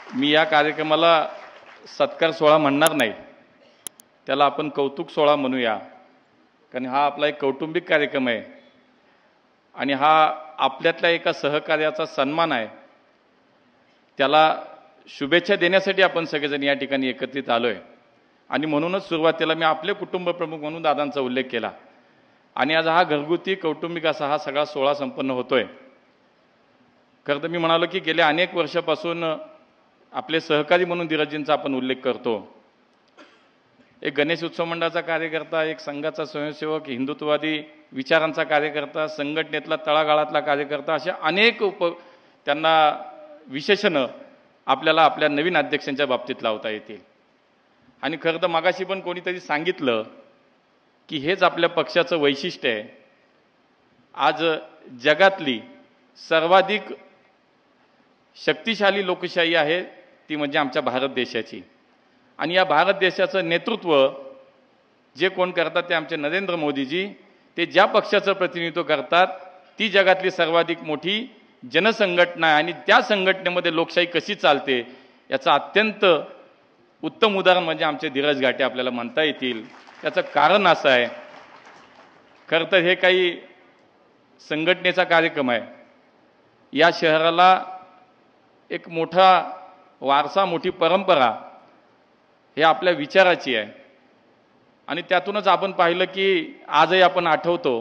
मी या कार्यक्रमाला सत्कार सोहळा म्हणणार नाही, त्याला आपण कौतुक सोहळा म्हणूया, कारण हा आपला एक कौटुंबिक कार्यक्रम आहे आणि हा आपल्यातल्या एका सहकार्याचा सन्मान आहे. त्याला शुभेच्छा देण्यासाठी आपण सगळेजण या ठिकाणी एकत्रित आलोय आणि म्हणूनच सुरुवातीला मी आपले कुटुंब प्रमुख म्हणून दादांचा उल्लेख केला आणि आज हा घरगुती कौटुंबिक असा हा सगळा सोहळा संपन्न होतोय. खरं तर मी म्हणालो की गेल्या अनेक वर्षापासून आपले सहकारी म्हणून धीरजजींचा आपण उल्लेख करतो. एक गणेश उत्सव मंडळाचा कार्यकर्ता, एक संघाचा स्वयंसेवक, हिंदुत्ववादी विचारांचा कार्यकर्ता, संघटनेतला तळागाळातला कार्यकर्ता, अशा अनेक त्यांना विशेषणं आपल्याला आपल्या नवीन अध्यक्षांच्या बाबतीत लावता येतील. आणि खरं तर मागाशी पण कोणीतरी सांगितलं की हेच आपल्या पक्षाचं वैशिष्ट्य आहे. आज जगातली सर्वाधिक शक्तिशाली लोकशाही आहे ती म्हणजे आमच्या भारत देशाची. आणि या भारत देशाचं नेतृत्व जे कोण करतात ते आमचे नरेंद्र मोदीजी. ते ज्या पक्षाचं प्रतिनिधित्व करतात ती जगातली सर्वाधिक मोठी जनसंघटना आहे आणि त्या संघटनेमध्ये लोकशाही कशी चालते याचं अत्यंत उत्तम उदाहरण म्हणजे आमचे धीरज घाटे आपल्याला म्हणता येतील. याचं कारण असं आहे, खरं तर हे काही संघटनेचा कार्यक्रम आहे. या शहराला एक मोठा वारसा, मोठी परंपरा हे आपल्या विचाराची आहे आणि त्यातूनच आपण पाहिलं की आजही आपण आठवतो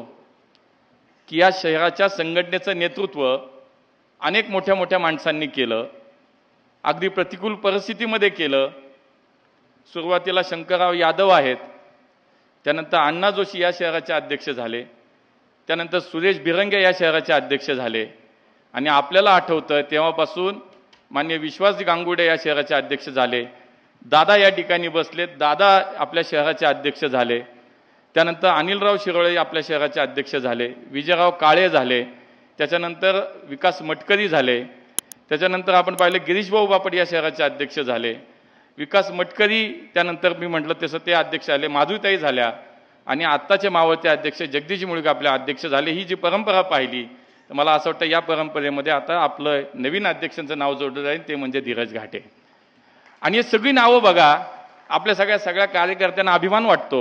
की या शहराच्या संघटनेचं नेतृत्व अनेक मोठ्या मोठ्या माणसांनी केलं, अगदी प्रतिकूल परिस्थितीमध्ये केलं. सुरुवातीला शंकरराव यादव आहेत, त्यानंतर अण्णा जोशी या शहराचे अध्यक्ष झाले, त्यानंतर सुरेश बिरंगे या शहराचे अध्यक्ष झाले आणि आपल्याला आठवतं तेव्हापासून माननीय विश्वास गांगुडे या शहराचे अध्यक्ष झाले. दादा या ठिकाणी बसले, दादा आपल्या शहराचे अध्यक्ष झाले. त्यानंतर अनिलराव शिरोळे आपल्या शहराचे अध्यक्ष झाले, विजयराव काळे झाले, त्याच्यानंतर विकास मटकरी झाले, त्याच्यानंतर आपण पाहिलं गिरीशभाऊ बापट या शहराचे अध्यक्ष झाले. विकास मटकरी त्यानंतर मी म्हटलं तसं ते अध्यक्ष झाले, माधुताई झाल्या आणि आत्ताचे मावळते अध्यक्ष जगदीश मुळीक आपले अध्यक्ष झाले. ही जी परंपरा पाहिली तर मला असं वाटतं या परंपरेमध्ये आता आपलं नवीन अध्यक्षांचं नाव जोडलं जाईल, ते म्हणजे धीरज घाटे. आणि हे सगळी नावं बघा, आपल्या सगळ्या कार्यकर्त्यांना अभिमान वाटतो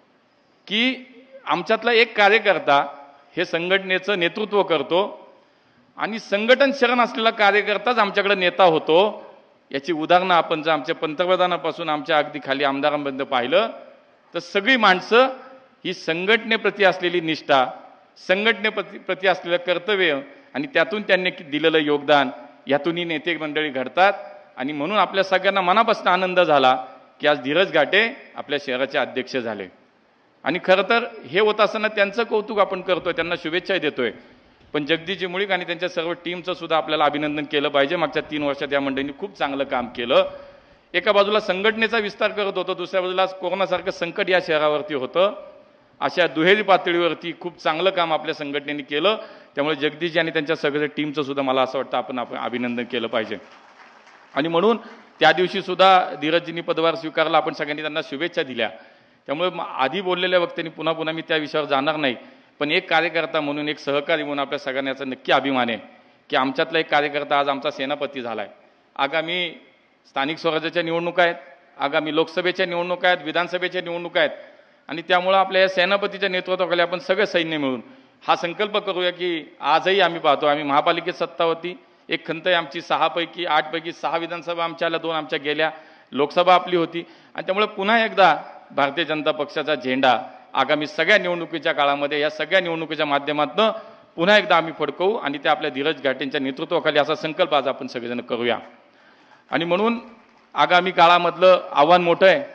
की आमच्यातला एक कार्यकर्ता हे संघटनेचं नेतृत्व करतो आणि संघटन शरण असलेला कार्यकर्ताच आमच्याकडे नेता होतो. याची उदाहरणं आपण जर आमच्या पंतप्रधानापासून आमच्या अगदी खाली आमदारांपर्यंत पाहिलं तर सगळी माणसं ही संघटनेप्रती असलेली निष्ठा, संघटनेप्रती असलेलं कर्तव्य आणि त्यातून त्यांनी दिलेलं योगदान, यातूनही नेते मंडळी घडतात. आणि म्हणून आपल्या सगळ्यांना मनापासून आनंद झाला की आज धीरज घाटे आपल्या शहराचे अध्यक्ष झाले. आणि खरं तर हे होत असताना त्यांचं कौतुक आपण करतोय, त्यांना शुभेच्छा देतोय, पण जगदीशजी मुळीक आणि त्यांच्या सर्व टीमचं सुद्धा आपल्याला अभिनंदन केलं पाहिजे. मागच्या 3 वर्षात या मंडळींनी खूप चांगलं काम केलं. एका बाजूला संघटनेचा विस्तार करत होतं, दुसऱ्या बाजूला कोरोनासारखं संकट या शहरावरती होतं. अशा दुहेरी पातळीवरती खूप चांगलं काम आपल्या संघटनेने केलं. त्यामुळे जगदीशजी आणि त्यांच्या सगळ्या टीमचं सुद्धा मला असं वाटतं आपण अभिनंदन केलं पाहिजे. आणि म्हणून त्या दिवशी सुद्धा धीरजजींनी पदभार स्वीकारला, आपण सगळ्यांनी त्यांना शुभेच्छा दिल्या. त्यामुळे आधी बोललेल्या वक्त्यांनी पुन्हा मी त्या विषयावर जाणार नाही, पण एक कार्यकर्ता म्हणून, एक सहकारी म्हणून आपल्या सगळ्यांना याचा नक्की अभिमान आहे की आमच्यातला एक कार्यकर्ता आज आमचा सेनापती झाला आहे. आगामी स्थानिक स्वराज्याच्या निवडणुका आहेत, आगामी लोकसभेच्या निवडणुका आहेत, विधानसभेच्या निवडणुका आहेत आणि त्यामुळं आपल्या या सेनापतीच्या नेतृत्वाखाली आपण सगळे सैन्य मिळून हा संकल्प करूया की आजही आम्ही पाहतो, आम्ही महापालिकेत सत्ता होती, एक खंत आहे आमची 6 पैकी 8 पैकी 6 विधानसभा आमच्या आल्या, 2 आमच्या गेल्या, लोकसभा आपली होती. आणि त्यामुळे पुन्हा एकदा भारतीय जनता पक्षाचा झेंडा आगामी सगळ्या निवडणुकीच्या काळामध्ये या सगळ्या निवडणुकीच्या माध्यमातून पुन्हा एकदा आम्ही फडकवू आणि ते आपल्या धीरज घाटेंच्या नेतृत्वाखाली असा संकल्प आज आपण सगळेजण करूया. आणि म्हणून आगामी काळामधलं आव्हान मोठं आहे.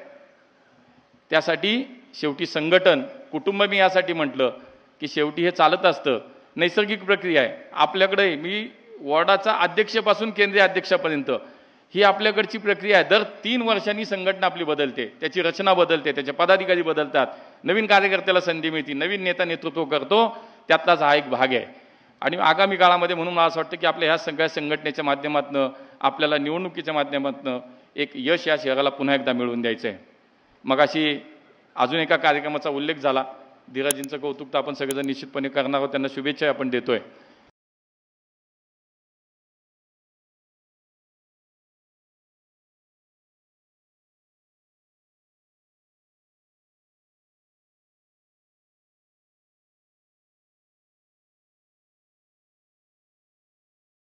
त्यासाठी शेवटी संघटन, कुटुंब, मी यासाठी म्हटलं की शेवटी हे चालत असतं, नैसर्गिक प्रक्रिया आहे. आपल्याकडे मी वॉर्डाचा अध्यक्षपासून केंद्रीय अध्यक्षापर्यंत ही आपल्याकडची प्रक्रिया आहे. दर 3 वर्षांनी संघटना आपली बदलते, त्याची रचना बदलते, त्याचे पदाधिकारी बदलतात, नवीन कार्यकर्त्याला संधी मिळते, नवीन नेता नेतृत्व करतो, त्यातलाच हा एक भाग आहे. आणि आगामी काळामध्ये म्हणून मला असं वाटतं की आपल्या ह्या सगळ्या संघटनेच्या माध्यमातून आपल्याला निवडणुकीच्या माध्यमातून एक यश या शहराला पुन्हा एकदा मिळवून द्यायचं आहे. मग अशी अजून एका कार्यक्रमाचा उल्लेख झाला, धीरजजींचं कौतुक तर आपण सगळेजण निश्चितपणे करणार आहोत, त्यांना शुभेच्छा आपण देतोय.